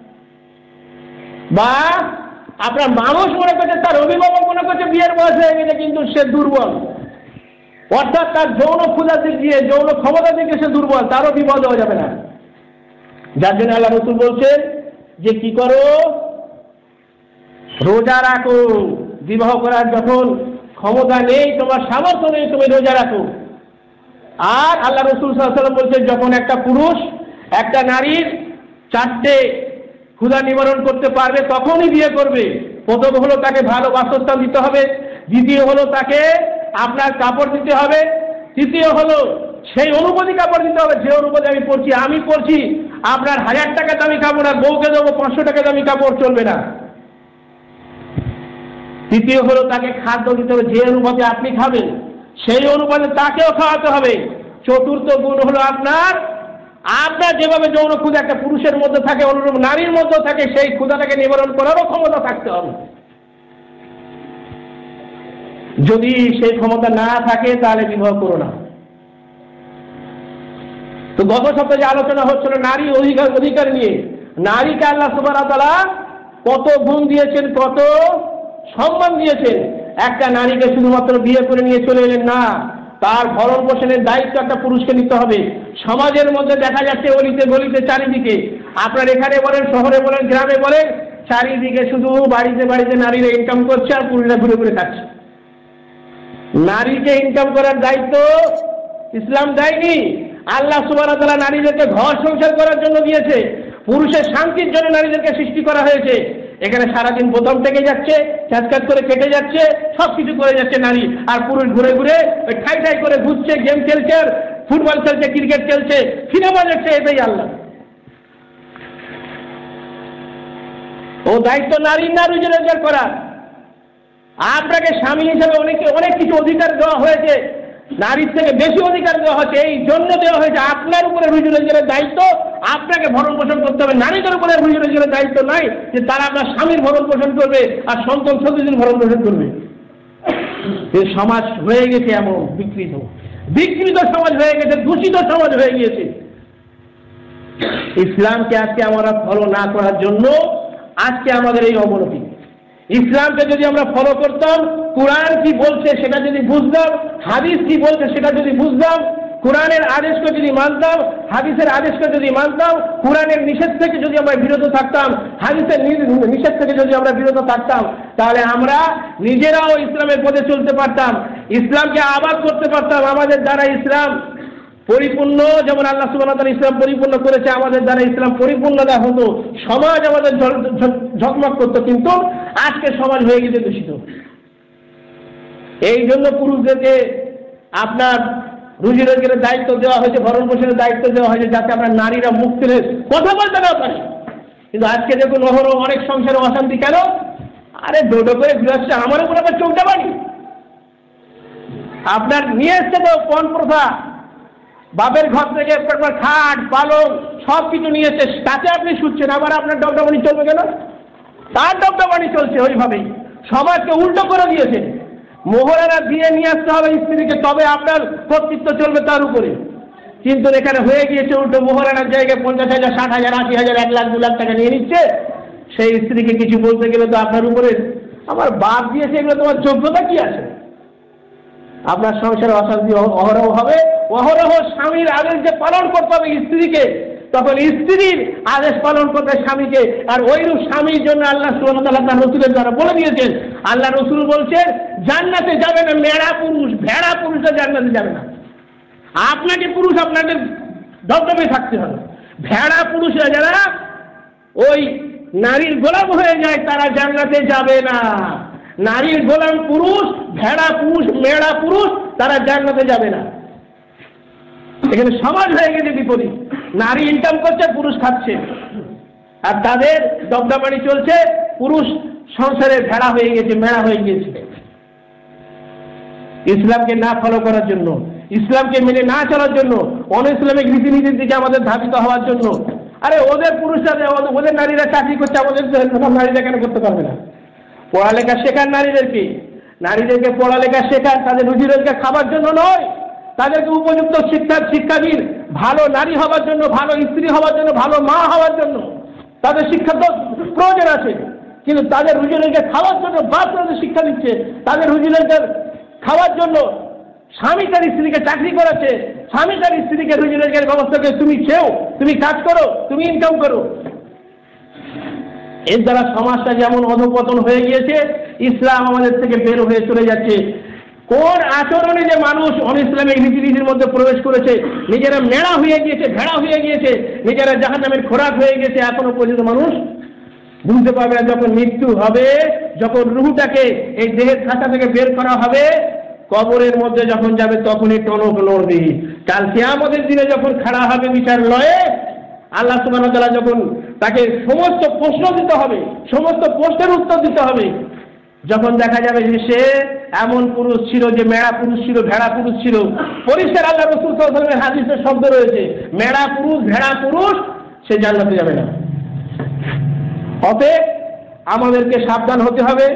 Speaker 1: বা আপনার মানুষ মনে করছে, তার অভিভাবক মনে করছে বিয়ের বয়স হয়ে গেছে কিন্তু সে দুর্বল, অর্থাৎ তার যৌন ক্ষুধার দিক দিয়ে, যৌন ক্ষমতার দিকে সে দুর্বল, তারও বিবাহ দেওয়া যাবে না। যার জন্য আল্লাহ রাসূল বলছেন যে কি করো, রোজা রাখো। বিবাহ করার যখন ক্ষমতা নেই, তোমার সামর্থ্য নেই, তুমি রোজা রাখো। আর আল্লাহ রাসূল সাল্লাল্লাহু আলাইহি ওয়াসাল্লাম বলছেন, যখন একটা পুরুষ একটা নারীর 4টে ক্ষুধা নিবারণ করতে পারবে তখনই বিয়ে করবে। প্রথম হলো তাকে ভালো বাসস্থান দিতে হবে, দ্বিতীয় হলো তাকে আপনার কাপড় দিতে হবে, তৃতীয় হলো সেই অনুপাতে কাপড় দিতে হবে যে অনুপাতে আমি পড়ছি আপনার 1000 টাকা দামি কাপড় আর বউকে দেবো 500 টাকা দামি কাপড়, চলবে না। তৃতীয় হলো তাকে খাদ্য দিতে হবে যে অনুপাতে আপনি খাবেন সেই অনুপাতে তাকেও খাওয়াতে হবে। চতুর্থ গুণ হলো আপনার যেভাবে যৌন ক্ষুধা একটা পুরুষের মধ্যে থাকে অনুরূপ নারীর মধ্যে থাকে, সেই ক্ষুধাটাকে নিবারণ করারও ক্ষমতা থাকতে হবে। যদি সেই ক্ষমতা না থাকে তাহলে বিবাহ করো না। তো গত সপ্তাহে যে আলোচনা হচ্ছিল নারী অধিকার নিয়ে, নারীকে আল্লাহ সুবহানাহু ওয়া তাআলা কত গুণ দিয়েছেন, কত সম্মান দিয়েছেন। একটা নারীকে শুধুমাত্র বিয়ে করে নিয়ে চলে এলেন না, তার ভরণ পোষণের দায়িত্ব একটা পুরুষকে নিতে হবে। সমাজের মধ্যে দেখা যাচ্ছে অলিতে গলিতে চারিদিকে, আপনার এখানে বলেন, শহরে বলেন, গ্রামে বলেন, চারিদিকে শুধু বাড়িতে বাড়িতে নারীরা ইনকাম করছে আর পুরুষরা ঘুরে ঘুরে খাচ্ছে। নারীকে ইনকাম করার দায়িত্ব ইসলাম দেয়নি। আল্লাহ সুবহানাহু ওয়া তাআলা নারীদেরকে ঘর সংসার করার জন্য দিয়েছে, পুরুষের শান্তির জন্য নারীদেরকে সৃষ্টি করা হয়েছে। এখানে সারাদিন বোতাম থেকে যাচ্ছে, কাজ করে কেটে যাচ্ছে, সবকিছু করে যাচ্ছে নারী, আর পুরুষ ঘুরে ঘুরে ওই ঠাই ঠাই করে ঘুরছে, গেম খেলছে, ফুটবল খেলছে, ক্রিকেট খেলছে, সিনেমা দেখছে। এটাই আল্লাহ ও দায়িত্ব নারীর না রুজি রোজগার করা। আপনাকে স্বামী হিসেবে অনেক কিছু অধিকার দেওয়া হয়েছে, নারীর থেকে বেশি অধিকার দেওয়া হয়েছে, এই জন্য দেওয়া হয়েছে আপনার উপরে রুজি রোজগারের দায়িত্ব, আপনাকে ভরণ পোষণ করতে হবে। নারীদের উপরে রুজি রোজগারের দায়িত্ব নাই যে তারা আপনার স্বামীর ভরণ পোষণ করবে আর সন্তান সন্ততির ভরণ পোষণ করবে। এই সমাজ হয়ে গেছে এমন বিকৃত সমাজ হয়ে গেছে, দূষিত সমাজ হয়ে গিয়েছে। ইসলামকে আজকে আমরা ফলো না করার জন্য আজকে আমাদের এই অবনতি। ইসলামকে যদি আমরা ফলো করতাম, কোরআন কি বলছে সেটা যদি বুঝতাম, হাদিস কি বলছে সেটা যদি বুঝতাম, কোরআনের আদেশকে যদি মানতাম, হাদিসের আদেশকে যদি মানতাম, কোরআনের নিষেধ থেকে যদি আমরা বিরত থাকতাম, হাদিসের নিষেধ থেকে যদি আমরা বিরত থাকতাম, তাহলে আমরা নিজেরাও ইসলামের পথে চলতে পারতাম, ইসলামকে আবাদ করতে পারতাম। আমাদের দ্বারা ইসলাম পরিপূর্ণ, যেমন আল্লাহ সুবহানাহু ওয়া তাআলা ইসলাম পরিপূর্ণ করেছে, আমাদের দ্বারা ইসলাম পরিপূর্ণতা হতো, সমাজ আমাদের ঝকমক করতো। কিন্তু আজকে সমাজ হয়ে গেছে দূষিত। এই জন্য পুরুষদেরকে আপনার রুজি রোজগারের দায়িত্ব দেওয়া হয়েছে, ভরণ পোষণের দায়িত্ব দেওয়া হয়েছে, যাতে আমরা নারীরা মুখ তুলে কথা বলতে না পারি। কিন্তু আজকে দেখুন অনেক সংসারে অশান্তি। কেন? আরে ডোডো করে ঘুরে আসছে, আমার উপর আবার চোখটা বাড়ি। আপনার নিয়ে এসছে তো পণ প্রথা, বাপের ঘর থেকে খাট পালং সব কিছু নিয়ে এসছে, তাতে আপনি শুচ্ছেন, আবার আপনার ডবডাবানি চলবে কেন? তার ডবডাবানি চলছে ওইভাবেই। সমাজকে উল্টো করে দিয়েছে। মোহরানা দিয়ে নিয়ে আসতে হবে স্ত্রীকে, তবে আপনার কর্তৃত্ব চলবে তার উপরে। কিন্তু এখানে হয়ে গিয়েছে উল্টো, মোহরানার জায়গায় 50,000, 60,000, 80,000, 1 লাখ 2 লাখ টাকা নিয়ে নিচ্ছে। সেই স্ত্রীকে কিছু বলতে গেলে তো আপনার উপরে, আমার বাপ দিয়েছে, এগুলো তোমার যোগ্যতা কি আছে? আপনার সংসারে অশান্তি অহরহ হবে। অহরহ স্বামীর আদেশ যে পালন করতে হবে স্ত্রীকে, তখন স্ত্রীর আদেশ পালন করবে স্বামীকে। আর ওইরূপ স্বামীর জন্য আল্লাহ সুবহানাহু ওয়া তাআলা তার রাসূলের দ্বারা বলে দিয়েছেন। আল্লাহ রাসূল বলছেন, জান্নাতে যাবে না ভেড়া পুরুষরা জান্নাতে যাবে না। আপনাকে পুরুষ আপনাদের দবদবে থাকতে হবে। ভেড়া পুরুষরা যারা ওই নারীর গোলাম হয়ে যায় তারা জান্নাতে যাবে না। নারীর গোলাম পুরুষ, ভেড়া পুরুষ, মেয়েরা পুরুষ, তারা জান্নাতে যাবে না। এখানে সমাজ হয়ে গেছে বিপরীত। নারী ইনকাম করছে, পুরুষ খাচ্ছে, আর তাদের দবদবানি চলছে। পুরুষ সংসারে ভেড়া হয়ে গেছে, মেড়া হয়ে গেছে। ইসলামকে না ফলো করার জন্য, ইসলামকে মেনে না চলার জন্য, অন ইসলামিক রীতিনীতির দিকে আমাদের ধাবিত হওয়ার জন্য। আরে ওদের পুরুষরা, ওদের নারীরা চাকরি করছে, আমাদের নারীরা কেন করতে পারবে না? পড়ালেখা শেখান নারীদেরকে, নারীদেরকে পড়ালেখা শেখান, তাদের রুজি রোজগার খাবার জন্য নয়, তাদেরকে উপযুক্ত শিক্ষাবিদ, ভালো নারী হওয়ার জন্য, ভালো স্ত্রী হওয়ার জন্য, ভালো মা হওয়ার জন্য তাদের শিক্ষার তো প্রয়োজন আছে। কিন্তু তাদের রুজি রোজগার খাওয়ার জন্য বাপ তাদের শিক্ষা দিচ্ছে, তাদের রুজি রোজগার খাওয়ার জন্য স্বামী তার স্ত্রীকে চাকরি করাচ্ছে, স্বামী তার স্ত্রীকে রুজি রোজগারের ব্যবস্থা করে তুমি খেও, তুমি কাজ করো, তুমি ইনকাম করো। এর দ্বারা সমাজটা যেমন অধঃপতন হয়ে গিয়েছে, ইসলাম আমাদের থেকে বের হয়ে চলে যাচ্ছে। কোন আচরণে যে মানুষ অন ইসলামিক রীতিনীতির মধ্যে প্রবেশ করেছে, নিজেরা মেড়া হয়ে গিয়েছে, ভেড়া হয়ে গিয়েছে, নিজেরা জাহান্নামের খোরাক হয়ে গেছে, এখনো পর্যন্ত মানুষ বুঝতে পারবে না। যখন মৃত্যু হবে, যখন রুহটাকে এই দেহের খাঁচা থেকে বের করা হবে, কবরের মধ্যে যখন যাবে তখনই টনক লড়বে। কাল কিয়ামতের দিনে যখন খাড়া হবে বিচার লয়ে, আল্লাহ সুবহানাহু ওয়া তাআলা যখন তাকে সমস্ত প্রশ্ন দিতে হবে, সমস্ত প্রশ্নের উত্তর দিতে হবে, যখন দেখা যাবে যে সে এমন পুরুষ ছিল যে মেড়া পুরুষ ছিল, ভেড়া পুরুষ ছিল। পরিষ্কার আল্লাহ রাসূল সাল্লাল্লাহু আলাইহি ওয়াসাল্লামের হাদিসে শব্দ রয়েছে, মেড়া পুরুষ, ভেড়া পুরুষ, সে জান্নাতে যাবে না। অতএব আমাদেরকে সাবধান হতে হবে।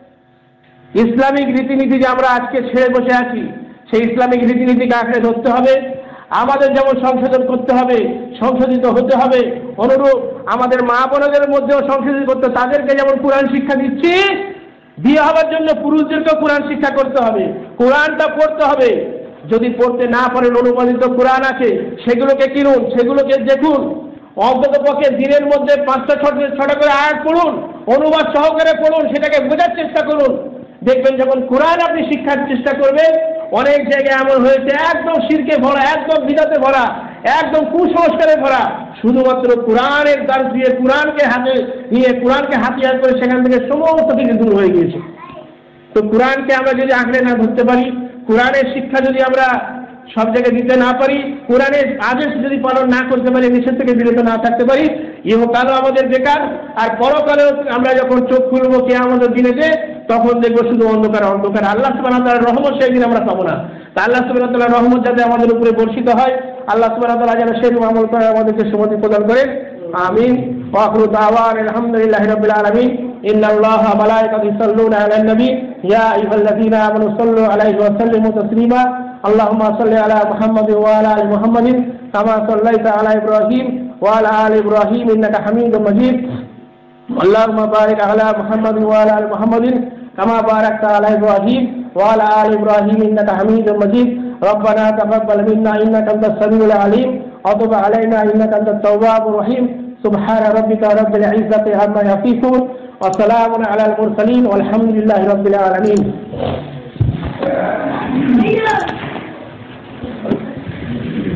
Speaker 1: ইসলামিক রীতিনীতি যে আমরা আজকে ছেড়ে বসে আছি, সেই ইসলামিক রীতিনীতিকে আঁকড়ে ধরতে হবে। আমাদের যেমন সংশোধন করতে হবে, সংশোধিত হতে হবে, অনুরূপ আমাদের মা বোনদের মধ্যেও সংশোধন করতে, তাদেরকে যেমন কোরআন শিক্ষা দিচ্ছি, বিয়ে হওয়ার জন্য পুরুষদেরকেও কোরআন শিক্ষা করতে হবে, কোরআনটা পড়তে হবে। যদি পড়তে না পারেন, অনুবাদিত কোরআন আছে, সেগুলোকে কিনুন, সেগুলোকে দেখুন, অন্তত পক্ষে দিনের মধ্যে 5-6টা করে আয়াত পড়ুন, অনুবাদ সহকারে পড়ুন, সেটাকে বোঝার চেষ্টা করুন। দেখবেন যখন কোরআন আপনি শিক্ষার চেষ্টা করবেন, অনেক জায়গায় এমন হয়েছে একদম শিরকে ভরা, একদম বিদাতে ভরা, একদম কুসংস্কারে ভরা, শুধুমাত্র কোরআনের দাস দিয়ে, কোরআনকে হাতে নিয়ে, কোরআনকে হাতিয়ার করে সেখান থেকে সমস্ত কিছু দূর হয়ে গিয়েছে। তো কোরআনকে আমরা যদি আঁকড়ে না ধরতে পারি, কোরআনের শিক্ষা যদি আমরা সব জায়গায় দিতে না পারি, কোরআনের আদেশ যদি পালন না করতে পারি, নিষেধ থেকে বিরত না থাকতে পারি, ইহকালও আমাদের বেকার, আর পরকালেও আমরা যখন চোখ খুলবো কিয়ামতের দিনেতে, তখন দেখবো শুধু অন্ধকার অন্ধকার। আল্লাহ সুবহানাহু ওয়া তাআলার রহমত সেই দিন আমরা পাবো না। তা আল্লাহ সুবহানাহু ওয়া তাআলার রহমত যাতে আমাদের উপরে বর্ষিত হয়, আল্লাহ সুবহানাহু ওয়া তাআলা যেন সেই আমল করে আমাদেরকে সুমতি প্রদান করেন। আমিন। ওয়া আখিরু দাওয়ানা আলহামদুলিল্লাহি রাব্বিল আলামিন। ইন্নাল্লাহা ওয়া মালাইকাতুহু ইউসাল্লুনা আলান নবী ইয়া আইয়ুহাল্লাযীনা আমানু সাল্লু আলাইহি ওয়া সাল্লিমু তাসলিমা। আল্লাহুম্মা সাল্লি আলা মুহাম্মাদিন ওয়া আলা আলি মুহাম্মাদিন কামা সাল্লাইতা আলা ইব্রাহিম ওয়া আলা আলি ইব্রাহিম ইন্নাকা হামিদুম মাজিদ। আল্লাহুম্মা বারিক আলা মুহাম্মাদিন ওয়া আলা আলি মুহাম্মাদিন কামা বারাকতা আলা ইব্রাহিম ওয়া আলা আলি ইব্রাহিম ইন্নাকা হামিদুম মাজিদ। রব্বানা তাকাব্বাল মিন্না ইন্নাকা আনতাস সামিউল আলিম ওয়া তুব আলাইনা ইন্নাকা আনতাত তাওয়াবুর রহিম। সুবহানা রাব্বিকা রাব্বিল ইজ্জাতি আম্মা ইয়াসিফুন ওয়া সালামুন আলাল মুরসালিন ওয়ালহামদুলিল্লাহি রাব্বিল আলামিন।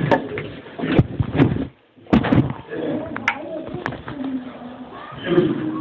Speaker 1: Thank you.